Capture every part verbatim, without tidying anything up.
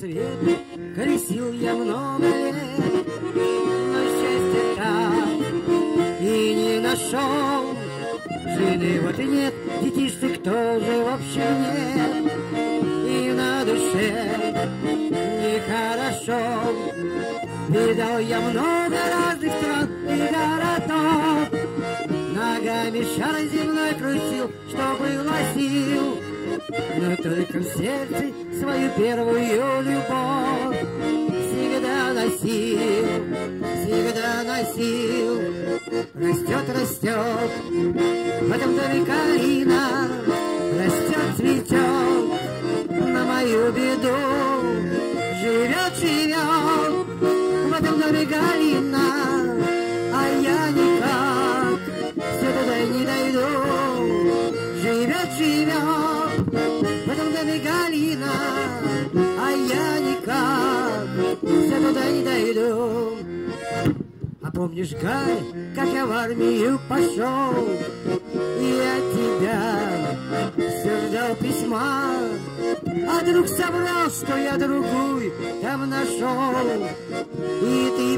свету колесил я много лет, но счастья так и не нашел. Жены вот и нет, детишек тоже в общем нет, и на душе нехорошо. Видал я много разных стран и городов, ногами шар земной крутил, что было сил, но только в сердце свою первую любовь всегда носил, всегда носил. Растет, растет в этом доме калина, растет, цветет на мою беду. Живет, живет в этом доме Галина, а я никак все туда не дойду. Живет, живет в этом доме Галина, а я никак все туда не дойду. А помнишь, Галь, как я в армию пошел, и от тебя все ждал письма, а друг соврал, что я другую там нашел, и ты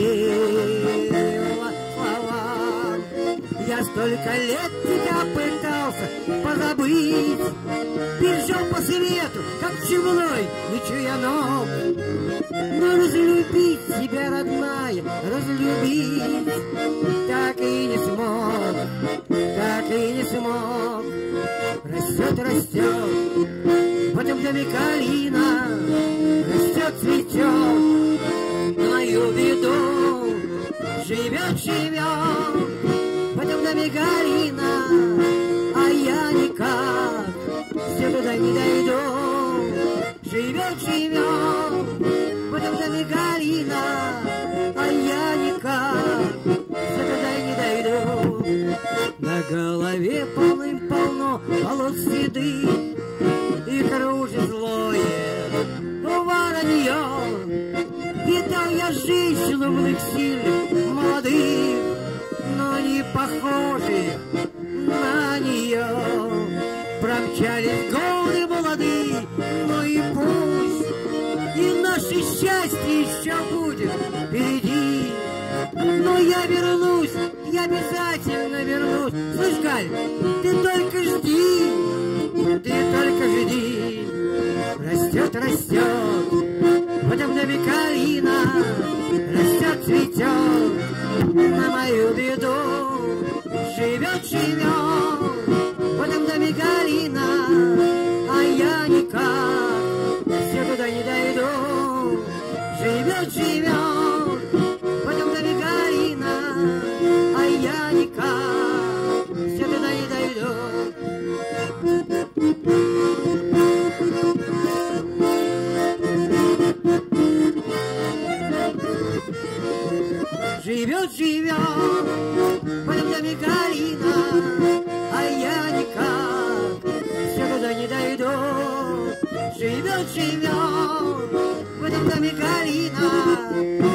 поверила словам. Я столько лет тебя пытался позабыть, бежал по свету, как чумной, не чуя ног. Но разлюбить тебя, родная, разлюбить так и не смог, так и не смог. Растет, растет в этом доме калина, растет, цветет на мою беду. Живет, живет в этом доме Галина, а я никак все туда не дойду. Живет, живет в этом доме Галина, а я никак все туда не дойду. На голове полным-полно волос седых, и кружит злое воронье. Видал я женщину мных сильных, молодых, но не похожих на нее. Промчались годы молодые, но и пусть, и наше счастье еще будет впереди. Но я вернусь, я обязательно вернусь. Слышь, Галь, ты только жди, ты только жди. Растет, растет в этом доме калина, растет, цветет на мою беду. Живет, живет в этом доме Галина, а я никак все туда не дойду. Живет, живет в этом доме Галина, а я никак все туда не дойду. Живет, живет в этом доме Галина, а я никак все туда не дойду. Живет, живет в этом доме Галина,